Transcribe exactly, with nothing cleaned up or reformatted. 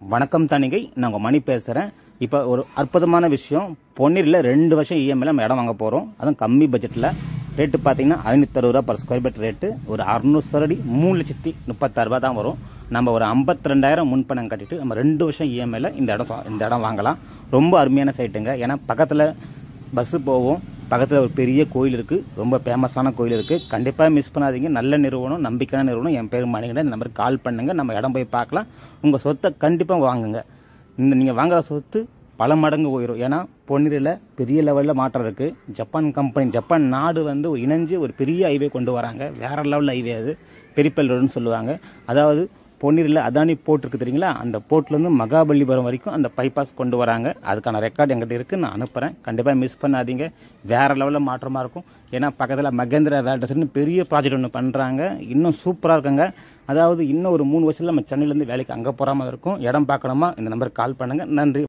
வணக்கம் தணிகை, நான் உங்கள் மணி பேசுகிறேன். இப்போ ஒரு அற்புதமான விஷயம், பொன்னீரில் ரெண்டு வருஷம் இஎம்ஐல நம்ம இடம் வாங்க போகிறோம். அதுவும் கம்மி பட்ஜெட்டில். ரேட்டு பார்த்தீங்கன்னா ஐநூற்றி அறுபது ரூபா பர் ஸ்கொயர் ஃபீட் ரேட்டு. ஒரு அறுநூறு சதுரடி மூணு லட்சத்தி முப்பத்தாறு ரூபா தான் வரும். நம்ம ஒரு ஐம்பத்தி ரெண்டாயிரம் முன்பணம் கட்டிட்டு நம்ம ரெண்டு வருஷம் இஎம்ஐல இந்த இடம் இந்த இடம் வாங்கலாம். ரொம்ப அருமையான சைட்டுங்க. ஏன்னா பக்கத்தில் பஸ்ஸு போவோம், பக்கத்தில் ஒரு பெரிய கோயில் இருக்குது, ரொம்ப ஃபேமஸான கோயில் இருக்குது. கண்டிப்பாக மிஸ் பண்ணாதீங்க. நல்ல நிறுவனம், நம்பிக்கையான நிறுவனம். என் பேர் மணிகண்டன். இந்த நம்பருக்கு கால் பண்ணுங்கள், நம்ம இடம் போய் பார்க்கலாம். உங்கள் சொத்தை கண்டிப்பாக வாங்குங்க. இந்த நீங்கள் வாங்குற சொத்து பல மடங்கு உயரும். ஏன்னா பொன்னீரில் பெரிய லெவலில் மாற்றம் இருக்குது. ஜப்பான் கம்பெனி, ஜப்பான் நாடு வந்து இணைஞ்சு ஒரு பெரிய ஹைவே கொண்டு வராங்க. வேறு லெவலில் ஹைவே அது, பெரிப்பல் ரோடுன்னு சொல்லுவாங்க. அதாவது பொன்னீரில் அதானி போர்ட் இருக்குது தெரியுங்களா, அந்த போர்ட்லேருந்து மகாபலிபுரம் வரைக்கும் அந்த பைபாஸ் கொண்டு வராங்க. அதுக்கான ரெக்கார்டு எங்கிட்ட இருக்குது, நான் அனுப்புகிறேன். கண்டிப்பாக மிஸ் பண்ணாதீங்க. வேறு லெவலில் மாற்றமாக இருக்கும். ஏன்னா பக்கத்தில் மகேந்திரா வேல்டஸ்ன்னு பெரிய ப்ராஜெக்ட் ஒன்று பண்ணுறாங்க. இன்னும் சூப்பராக இருக்குங்க. அதாவது இன்னும் ஒரு மூணு வருஷத்தில் நம்ம சென்னையிலேருந்து வேலைக்கு அங்கே போகிற மாதிரி இருக்கும். இடம் பார்க்கணுமா, இந்த நம்பருக்கு கால் பண்ணுங்கள். நன்றி.